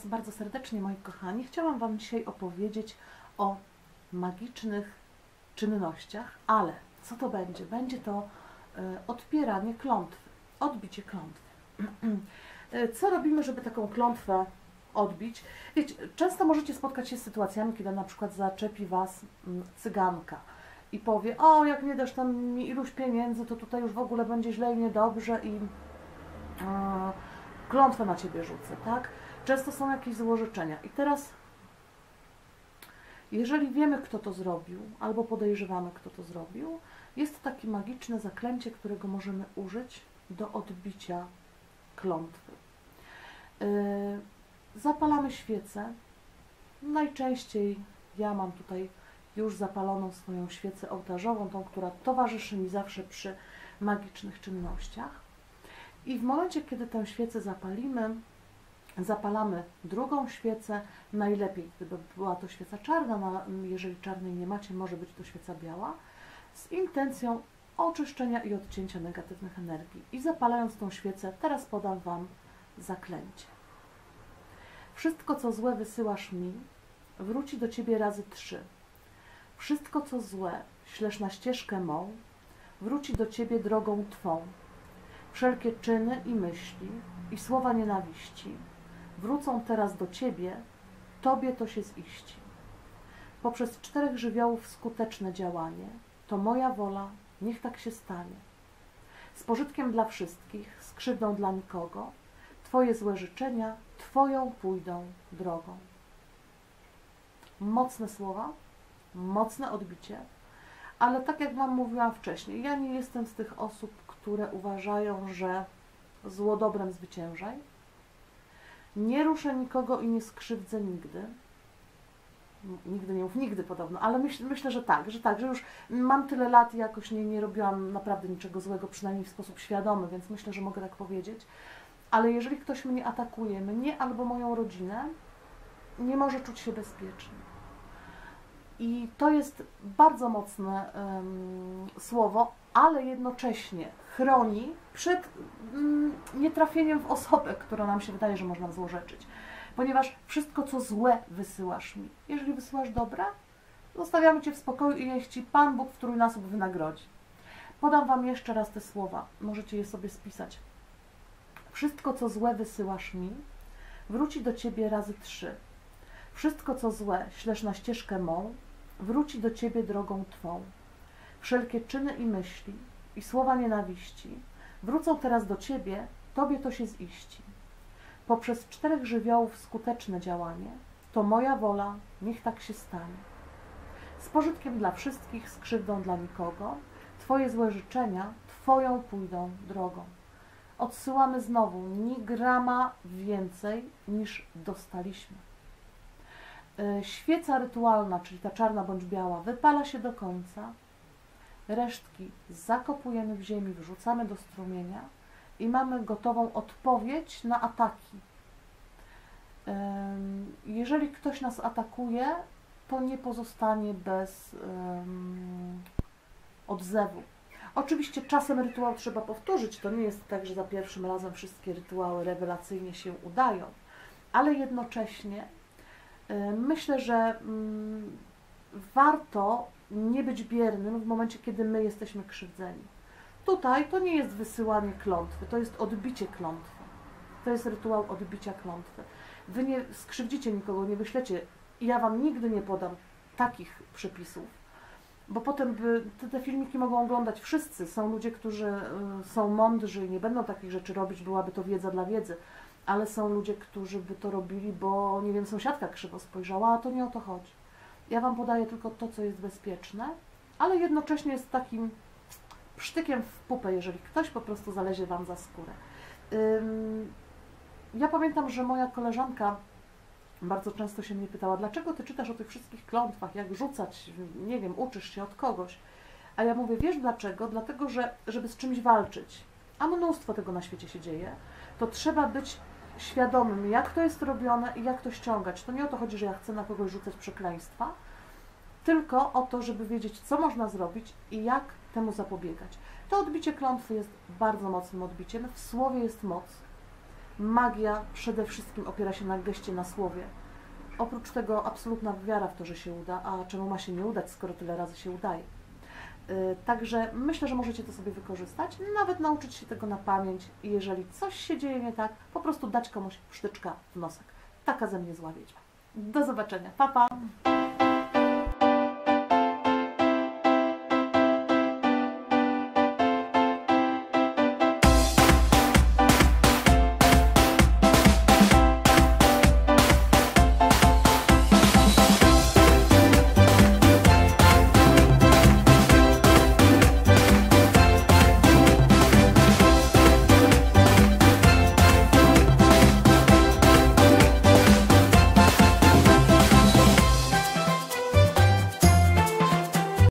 Was bardzo serdecznie, moi kochani. Chciałam Wam dzisiaj opowiedzieć o magicznych czynnościach, ale co to będzie? Będzie to odpieranie klątwy, odbicie klątwy. Co robimy, żeby taką klątwę odbić? Wiecie, często możecie spotkać się z sytuacjami, kiedy na przykład zaczepi Was cyganka i powie: o, jak nie dasz tam mi iluś pieniędzy, to tutaj już w ogóle będzie źle i niedobrze i klątwę na Ciebie rzucę, tak? Często są jakieś złorzeczenia. I teraz, jeżeli wiemy, kto to zrobił, albo podejrzewamy, kto to zrobił, jest to takie magiczne zaklęcie, którego możemy użyć do odbicia klątwy. Zapalamy świecę. Najczęściej ja mam tutaj już zapaloną swoją świecę ołtarzową, tą, która towarzyszy mi zawsze przy magicznych czynnościach. I w momencie, kiedy tę świecę zapalamy drugą świecę, najlepiej, gdyby była to świeca czarna, jeżeli czarnej nie macie, może być to świeca biała, z intencją oczyszczenia i odcięcia negatywnych energii. I zapalając tą świecę, teraz podam Wam zaklęcie. Wszystko, co złe wysyłasz mi, wróci do Ciebie razy 3. Wszystko, co złe ślesz na ścieżkę mą, wróci do Ciebie drogą Twą. Wszelkie czyny i myśli i słowa nienawiści wrócą teraz do Ciebie, Tobie to się ziści. Poprzez 4 żywiołów skuteczne działanie, to moja wola, niech tak się stanie. Z pożytkiem dla wszystkich, z krzywdą dla nikogo, Twoje złe życzenia Twoją pójdą drogą. Mocne słowa, mocne odbicie, ale tak jak Wam mówiłam wcześniej, ja nie jestem z tych osób, które uważają, że zło dobrem zwyciężaj. Nie ruszę nikogo i nie skrzywdzę nigdy. Nigdy nie mów nigdy podobno, ale myślę, że już mam tyle lat i jakoś nie robiłam naprawdę niczego złego, przynajmniej w sposób świadomy, więc myślę, że mogę tak powiedzieć. Ale jeżeli ktoś mnie atakuje, mnie albo moją rodzinę, nie może czuć się bezpiecznie. I to jest bardzo mocne słowo, ale jednocześnie chroni przed nietrafieniem w osobę, która nam się wydaje, że można złorzeczyć. Ponieważ wszystko, co złe wysyłasz mi, jeżeli wysyłasz dobre, zostawiamy Cię w spokoju i niech Ci Pan Bóg w trójnasób wynagrodzi. Podam Wam jeszcze raz te słowa, możecie je sobie spisać. Wszystko, co złe wysyłasz mi, wróci do Ciebie razy 3. Wszystko, co złe ślesz na ścieżkę mą, wróci do Ciebie drogą Twą. Wszelkie czyny i myśli i słowa nienawiści wrócą teraz do Ciebie, Tobie to się ziści. Poprzez 4 żywiołów skuteczne działanie, to moja wola, niech tak się stanie. Z pożytkiem dla wszystkich, z krzywdą dla nikogo, Twoje złe życzenia Twoją pójdą drogą. Odsyłamy znowu ni grama więcej niż dostaliśmy. Świeca rytualna, czyli ta czarna bądź biała, wypala się do końca. Resztki zakopujemy w ziemi, wrzucamy do strumienia i mamy gotową odpowiedź na ataki. Jeżeli ktoś nas atakuje, to nie pozostanie bez odzewu. Oczywiście czasem rytuał trzeba powtórzyć, to nie jest tak, że za pierwszym razem wszystkie rytuały rewelacyjnie się udają, ale jednocześnie myślę, że warto nie być biernym w momencie, kiedy my jesteśmy krzywdzeni. Tutaj to nie jest wysyłanie klątwy, to jest odbicie klątwy. To jest rytuał odbicia klątwy. Wy nie skrzywdzicie nikogo, nie wyślecie. Ja Wam nigdy nie podam takich przepisów, bo potem te filmiki mogą oglądać wszyscy. Są ludzie, którzy są mądrzy i nie będą takich rzeczy robić, byłaby to wiedza dla wiedzy. Ale są ludzie, którzy by to robili, bo, nie wiem, sąsiadka krzywo spojrzała, a to nie o to chodzi. Ja Wam podaję tylko to, co jest bezpieczne, ale jednocześnie jest takim psztykiem w pupę, jeżeli ktoś po prostu zalezie Wam za skórę. Ja pamiętam, że moja koleżanka bardzo często się mnie pytała, dlaczego Ty czytasz o tych wszystkich klątwach, jak rzucać, nie wiem, uczysz się od kogoś. A ja mówię, wiesz dlaczego? Dlatego, że żeby z czymś walczyć, a mnóstwo tego na świecie się dzieje, to trzeba być świadomym, jak to jest robione i jak to ściągać. To nie o to chodzi, że ja chcę na kogoś rzucać przekleństwa, tylko o to, żeby wiedzieć, co można zrobić i jak temu zapobiegać. To odbicie klątwy jest bardzo mocnym odbiciem. W słowie jest moc. Magia przede wszystkim opiera się na geście, na słowie. Oprócz tego absolutna wiara w to, że się uda, a czemu ma się nie udać, skoro tyle razy się udaje. Także myślę, że możecie to sobie wykorzystać, nawet nauczyć się tego na pamięć i jeżeli coś się dzieje nie tak, po prostu dać komuś sztyczka w nosek. Taka ze mnie zła wiedźma. Do zobaczenia. Pa, pa!